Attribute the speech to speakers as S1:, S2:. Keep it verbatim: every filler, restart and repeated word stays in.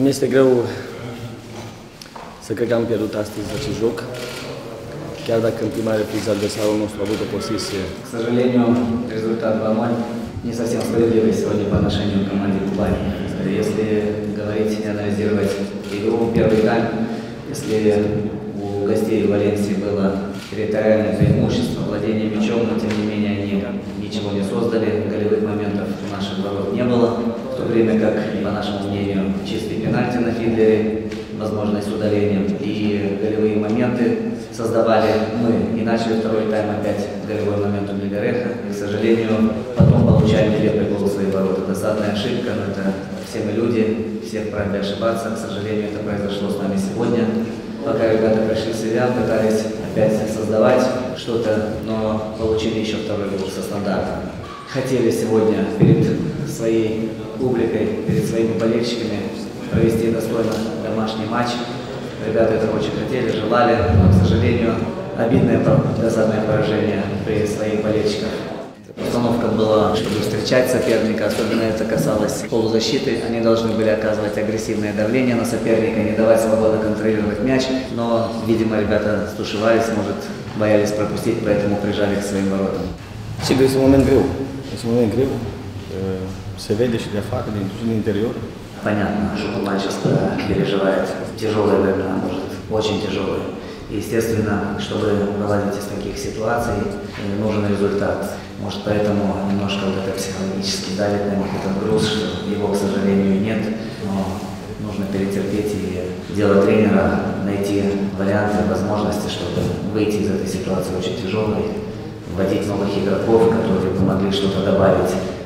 S1: Mi este greu să cred că am pierdut astăzi acest joc, chiar dacă în prima repriză adversarul nostru a avut o poziție.
S2: К сожалению, результат два ноль не совсем справедливый сегодня по отношению к команде Кубани. Если говорить и анализировать игру в первый тайм, если у гостей Валенсии было территориальное преимущество, владение мячом, но тем не менее они ничего не создали, голевых моментов у наших ворот не было, в то время как, по нашему мнению, чистый пенальти на Фидлере, возможность с удалением и голевые моменты создавали мы. И начали второй тайм опять голевой момент у Мельгареха. И, к сожалению, потом получали нелепый гол в свои ворота. Досадная ошибка, но это все мы люди, все вправе ошибаться. К сожалению, это произошло с нами сегодня. Пока ребята пришли в себя, пытались опять создавать что-то, но получили еще второй гол со стандарта. Хотели сегодня перед своей публикой, перед своими болельщиками провести достойно домашний матч. Ребята этого очень хотели, желали, но, к сожалению, обидное досадное поражение при своих болельщиках. Установка была, чтобы встречать соперника, особенно это касалось полузащиты. Они должны были оказывать агрессивное давление на соперника, не давать свободу контролировать мяч. Но, видимо, ребята стушевались, может, боялись пропустить, поэтому прижали к своим воротам.
S1: Sigur, este un moment greu. Este un moment greu. Se vede și de afară, din interior.
S2: Понятно, что Кубанчество переживает тяжелые времена, может, очень тяжелые. Естественно, чтобы вылазить из таких ситуаций, нужен результат. Может, поэтому немножко вот это психологически давит на них этот груз, что его, к сожалению, нет. Но нужно перетерпеть и дело тренера найти варианты, возможности, чтобы выйти из этой ситуации очень тяжелой, вводить новых игроков, которые бы могли что-то добавить.